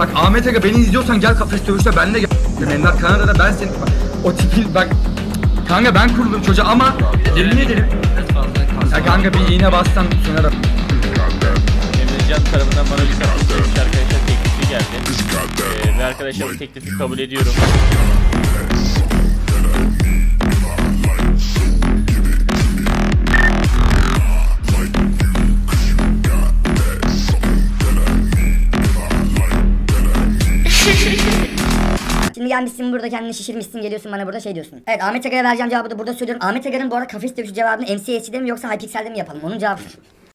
Bak Ahmet Aga beni izliyorsan gel kafes dövüşte benimle gel. Enver Kanada'da ben senin o tipin bak kanka ben kuruldum çocuğa ama yemin ederim. Ya kanka bir iğne bassan sonra da. Emrecan tarafından bana bir kafes dövüş arkadaşlar teklifi geldi. Ve arkadaşlar bu teklifi kabul ediyorum. Şimdi gelmişsin burada kendini şişirmişsin geliyorsun bana burada şey diyorsun. Evet Ahmet Aga'ya vereceğim cevabı da burada söylüyorum. Ahmet Aga'nın bu arada kafes dövüşü cevabını MCS'de mi yoksa Hypixel'de mi yapalım? Onun cevabı.